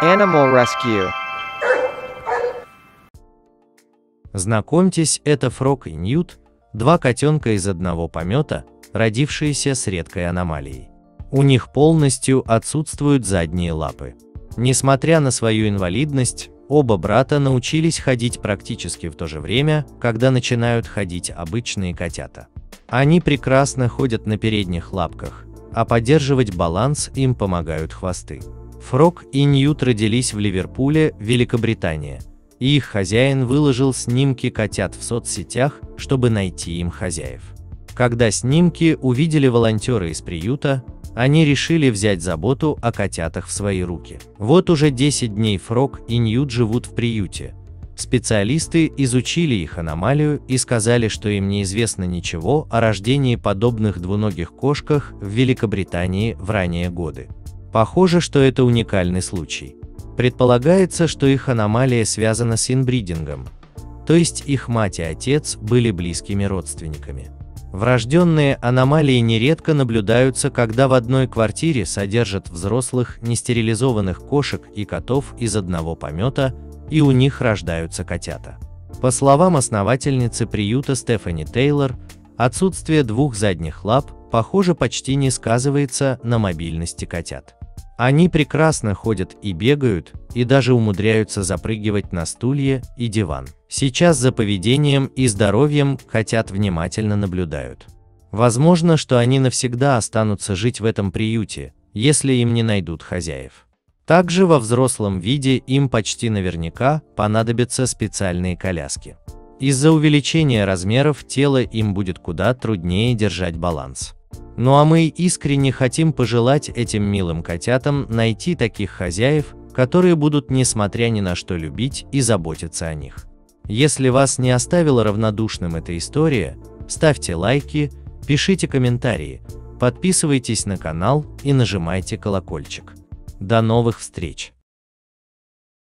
Animal Rescue. Знакомьтесь, это Фрог и Ньют, два котенка из одного помета, родившиеся с редкой аномалией. У них полностью отсутствуют задние лапы. Несмотря на свою инвалидность, оба брата научились ходить практически в то же время, когда начинают ходить обычные котята. Они прекрасно ходят на передних лапках, а поддерживать баланс им помогают хвосты. Фрог и Ньют родились в Ливерпуле, Великобритания, и их хозяин выложил снимки котят в соцсетях, чтобы найти им хозяев. Когда снимки увидели волонтеры из приюта, они решили взять заботу о котятах в свои руки. Вот уже 10 дней Фрог и Ньют живут в приюте. Специалисты изучили их аномалию и сказали, что им неизвестно ничего о рождении подобных двуногих кошках в Великобритании в ранние годы. Похоже, что это уникальный случай. Предполагается, что их аномалия связана с инбридингом, то есть их мать и отец были близкими родственниками. Врожденные аномалии нередко наблюдаются, когда в одной квартире содержат взрослых нестерилизованных кошек и котов из одного помета, и у них рождаются котята. По словам основательницы приюта Стефани Тейлор, отсутствие двух задних лап, похоже, почти не сказывается на мобильности котят. Они прекрасно ходят и бегают, и даже умудряются запрыгивать на стулья и диван. Сейчас за поведением и здоровьем котят внимательно наблюдают. Возможно, что они навсегда останутся жить в этом приюте, если им не найдут хозяев. Также во взрослом виде им почти наверняка понадобятся специальные коляски. Из-за увеличения размеров тела им будет куда труднее держать баланс. Ну а мы искренне хотим пожелать этим милым котятам найти таких хозяев, которые будут несмотря ни на что любить и заботиться о них. Если вас не оставила равнодушным эта история, ставьте лайки, пишите комментарии, подписывайтесь на канал и нажимайте колокольчик. До новых встреч!